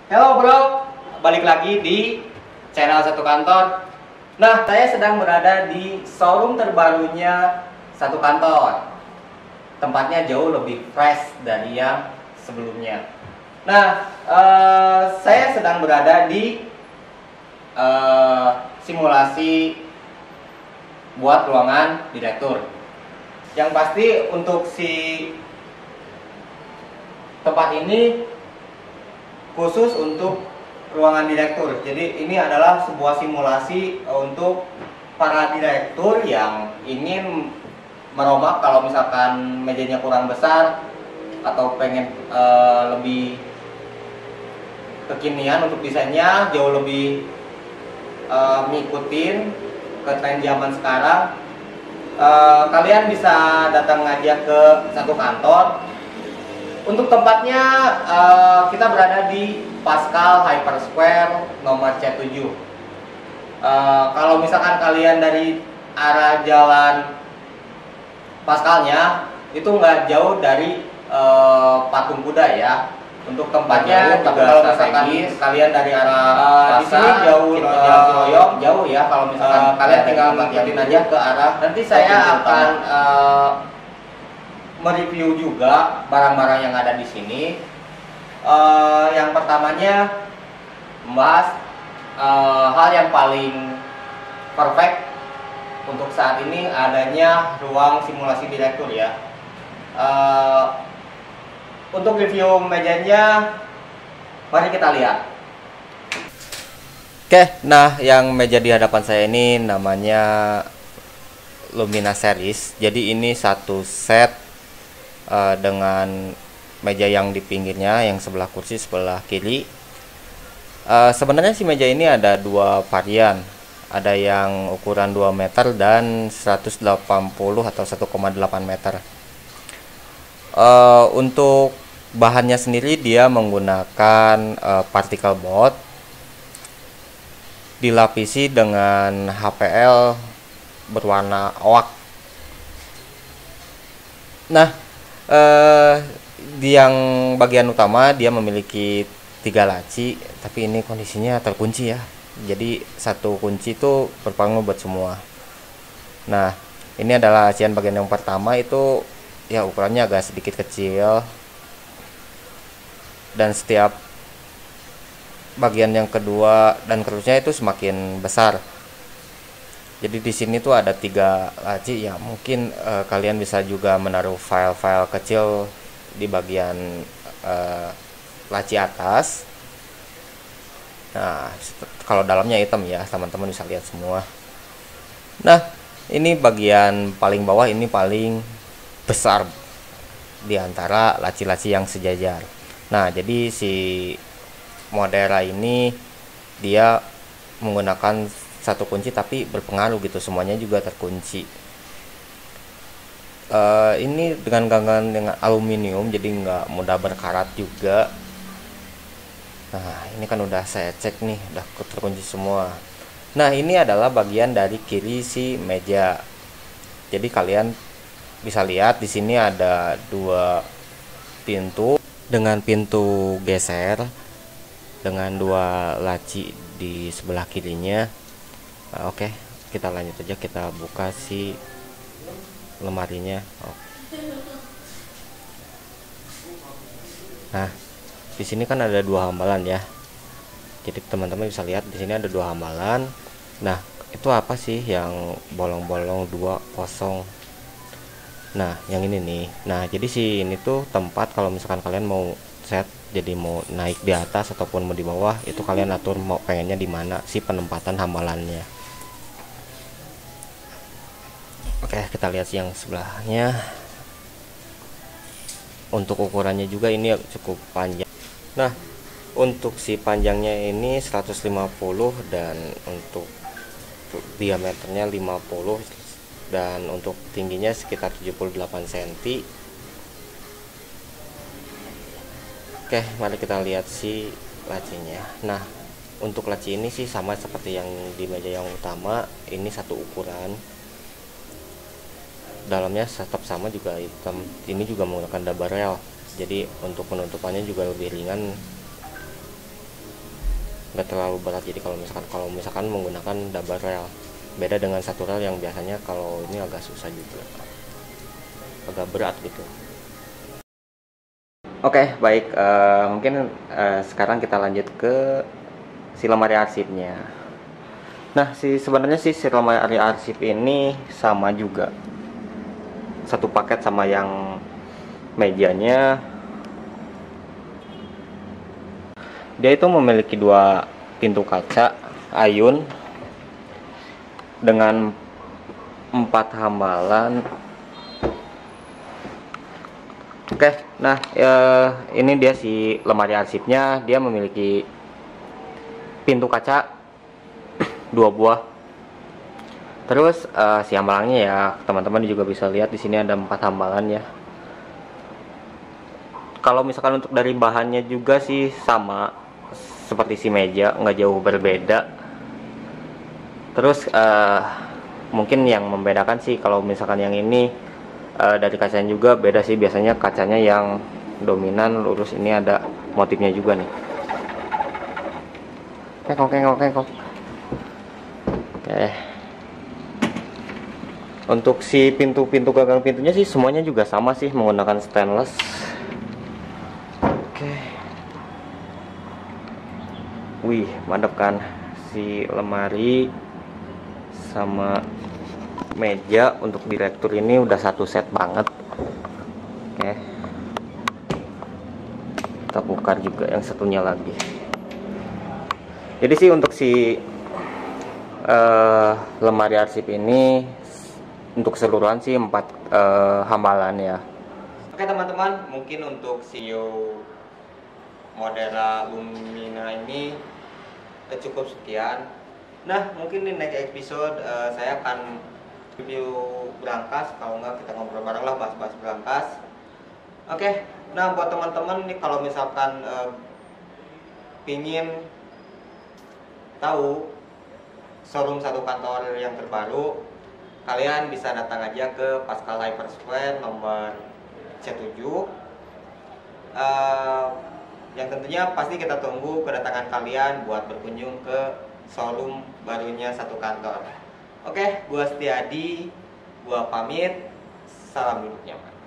Halo bro, balik lagi di channel Satu Kantor. Nah, saya sedang berada di showroom terbarunya Satu Kantor. Tempatnya jauh lebih fresh dari yang sebelumnya. Nah, saya sedang berada di simulasi buat ruangan direktur. Yang pasti untuk si tempat ini khusus untuk ruangan direktur. Jadi ini adalah sebuah simulasi untuk para direktur yang ingin merombak kalau misalkan mejanya kurang besar atau pengen lebih kekinian untuk desainnya, jauh lebih ngikutin ke tren zaman sekarang. Kalian bisa datang aja ke Satu Kantor. Untuk tempatnya kita berada di Pascal Hyper Square nomor C7. Kalau misalkan kalian dari arah jalan Pascalnya itu nggak jauh dari Patung Kuda ya. Untuk tempatnya juga kalau misalkan kalian dari arah di sini jauh Ciroyong jauh ya. Kalau misalkan kalian tinggal ngikutin aja ke arah. Nanti saya akan mereview juga barang-barang yang ada di sini. Yang pertamanya membahas hal yang paling perfect untuk saat ini adanya ruang simulasi direktur ya. Untuk review mejanya, mari kita lihat. Oke, nah yang meja di hadapan saya ini namanya Lumina Series. Jadi ini satu set dengan meja yang di pinggirnya, yang sebelah kursi sebelah kiri. Sebenarnya si meja ini ada dua varian, ada yang ukuran 2 meter dan 180 atau 1,8 meter. Untuk bahannya sendiri dia menggunakan particle board dilapisi dengan HPL berwarna oak. Nah, di yang bagian utama dia memiliki 3 laci, tapi ini kondisinya terkunci ya. Jadi satu kunci itu berpengaruh buat semua. Nah, ini adalah lacian bagian yang pertama, itu ya ukurannya agak sedikit kecil. Dan setiap bagian yang kedua dan seterusnya itu semakin besar. Jadi di sini tuh ada 3 laci ya, mungkin kalian bisa juga menaruh file-file kecil di bagian laci atas. Nah, kalau dalamnya hitam ya, teman-teman bisa lihat semua. Nah, ini bagian paling bawah, ini paling besar di antara laci-laci yang sejajar. Nah, jadi si Modera ini dia menggunakan satu kunci tapi berpengaruh gitu, semuanya juga terkunci. Ini dengan ganggan dengan aluminium, jadi nggak mudah berkarat juga. Nah, ini kan udah saya cek nih, udah terkunci semua. Nah, ini adalah bagian dari kiri si meja. Jadi kalian bisa lihat di sini ada 2 pintu dengan pintu geser dengan 2 laci di sebelah kirinya. Oke, kita lanjut aja, kita buka si lemarinya. Nah, di sini kan ada 2 hambalan ya. Jadi teman-teman bisa lihat di sini ada 2 hambalan. Nah, itu apa sih yang bolong-bolong 2 kosong? Nah, yang ini nih. Nah, jadi si ini tuh tempat kalau misalkan kalian mau set, jadi mau naik di atas ataupun mau di bawah, itu kalian atur mau pengennya di mana si penempatan hambalannya. Oke, kita lihat yang sebelahnya. Untuk ukurannya juga ini cukup panjang. Nah, untuk si panjangnya ini 150 dan untuk diameternya 50 dan untuk tingginya sekitar 78 cm. Oke, mari kita lihat si lacinya. Nah, untuk laci ini sih sama seperti yang di meja yang utama, ini satu ukuran. Dalamnya tetap sama juga hitam. Ini juga menggunakan double rail, jadi untuk penutupannya juga lebih ringan nggak terlalu berat. Jadi kalau misalkan menggunakan double rail, beda dengan satu rel yang biasanya kalau ini agak susah juga, agak berat gitu. Oke, baik, mungkin sekarang kita lanjut ke si lemari arsipnya. Nah, sebenarnya si lemari arsip ini sama juga, satu paket sama yang mejanya. Dia itu memiliki dua pintu kaca ayun dengan 4 hambalan. Oke, nah ini dia si lemari arsipnya. Dia memiliki pintu kaca 2 buah. Terus si hambalannya ya teman-teman juga bisa lihat di sini ada 4 hambalan ya. Kalau misalkan untuk dari bahannya juga sih sama seperti si meja, nggak jauh berbeda. Terus mungkin yang membedakan sih kalau misalkan yang ini dari kacanya juga beda sih. Biasanya kacanya yang dominan lurus, ini ada motifnya juga nih. Kengkok. Oke. Untuk si pintu gagang pintunya sih semuanya juga sama sih, menggunakan stainless. Oke. Wih, mantap kan si lemari sama meja untuk direktur ini udah satu set banget. Oke, kita bongkar juga yang satunya lagi. Jadi sih untuk si lemari arsip ini untuk keseluruhan sih 4 hambalan ya. Oke teman-teman, mungkin untuk CEO Modera Lumina ini cukup sekian. Nah, mungkin di next episode saya akan review berangkas, kalau enggak kita ngobrol bareng lah, bahas-bahas berangkas. Oke, nah buat teman-teman nih kalau misalkan pingin tahu showroom satu kantor yang terbaru, kalian bisa datang aja ke Pascal Hypersquare nomor C7. Yang tentunya pasti kita tunggu kedatangan kalian buat berkunjung ke showroom barunya satu kantor. Oke, gua Setiadi, gua pamit. Salam duduk nyaman.